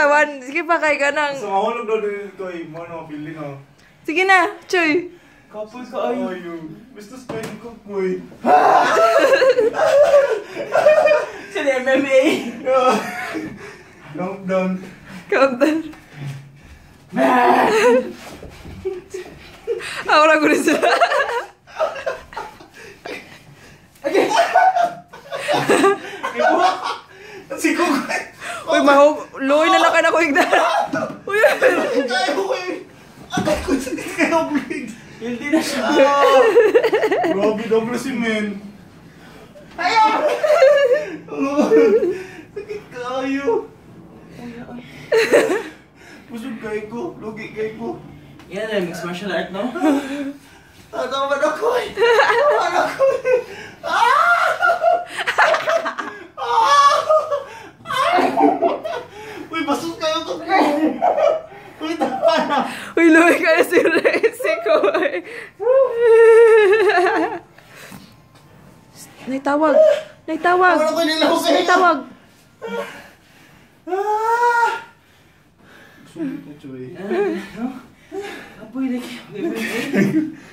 Sige pa, kay ka nang. So, mahulog daw din ito eh. Mono, feeling oh. Sige na, Choy. Kapul ka ayo. Gusto spend ko, boy. Sila MMA. Countdown. Countdown. Ahora ko rin siya. Okay. Si Kuk. Uy, loy na lang ka na ko igda. Uy, Kaya ko eh. Atay ko sa kaya bleed. Hindi na siya. Grabe, double si men. Ayaw! Sakit kayo. Pusog kayo ko. Lugi kayo ko. Yan na, mixed martial art, no? Tatawa na ko eh. Tatawa na ko eh. Uy, bastos kayo ko. Uy, tawa na. uy, loy ka na si Resi ko. Naitawag. Naitawag. Wala ko nilaw kayo. Naitawag. Sulit na, Choy. Apoy na kayo.